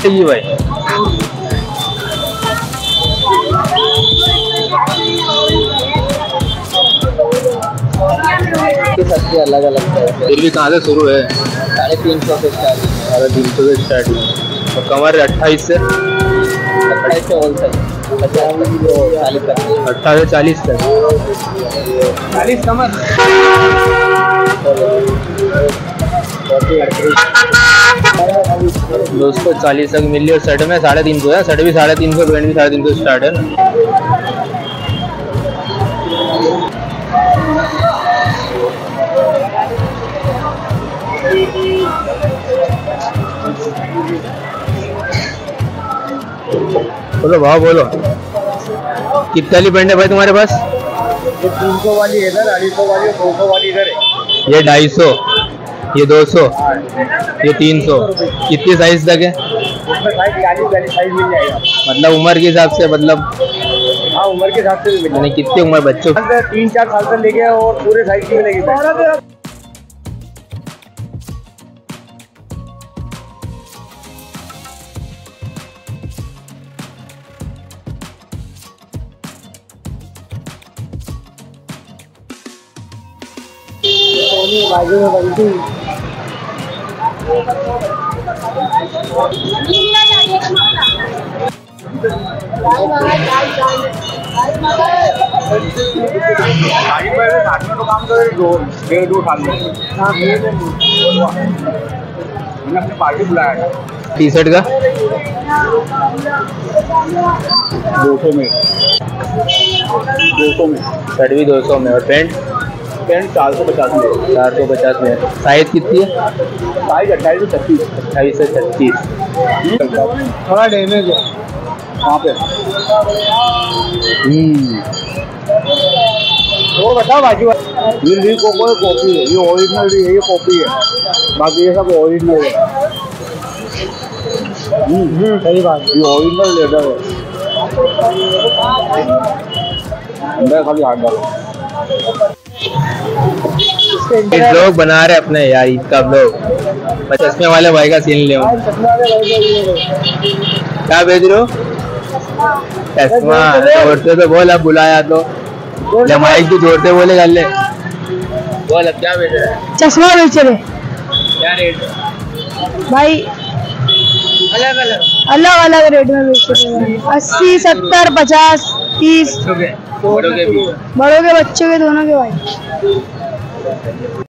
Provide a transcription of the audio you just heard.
ये भाई सबसे अलग अलग है। फिर भी कहाँ से शुरू है? 350 से स्टार्ट। 350 से स्टार्ट है और कमर 28 से 28 से होल साइज 40 तक। 18 से 40 तक 40 कमर। दोस्तों 40 तक मिली और शर्ट में 350 है। शर्ट भी 350, पैंट भी 350 स्टार्ट है। बोलो भाव बोलो, कितने वाली पैंट है भाई तुम्हारे पास? ये 300 वाली इधर, 250 वाली, 200 वाली इधर है। ये 250, ये 200, ये 300। कितनी साइज तक है? इसमें साइज 40 साइज मिल जाएगा। मतलब उम्र के हिसाब से, मतलब हाँ उम्र के हिसाब से भी मिल यानी कितनी उम्र बच्चों? 3-4 साल से लेके और पूरे साइज की मिलेगी। बाजू में बनती तो काम करे 2 साल में। मैंने अपनी पार्टी बुलाया था। टी शर्ट का 200 में, 200 में शर्ट भी 200 में और पैंट 450 में। 450 में। साइज कितनी है? साइज 28 से 36। 28 से 36। थोड़ा डैमेज है वहाँ पे। वो बताओ बाजू ये कोको कॉपी है, ये ओरिजिनल भी है, ये कॉपी है, बाकी ये सब ओरिजिनल है। सही बात, ये ओरिजिनल लेदर है। अंदर खाली हाथ डालो। लोग बना रहे अपने यार ईद का ब्लॉग। चश्मे वाले भाई का सीन ले। क्या भेज रहे हो? चश्मा जोड़ते तो बोल, अब बुलाया तो माइक भी जोड़ते बोले कर ले। बोल अब क्या भेज रहा है? चश्मा बेच रहे। क्या रेट भाई? अलग अलग अलग अलग रेट में बेच रहे हैं। 80, 70, 50, 30। बड़ों के भी, बड़ों के बच्चों के दोनों के भाई।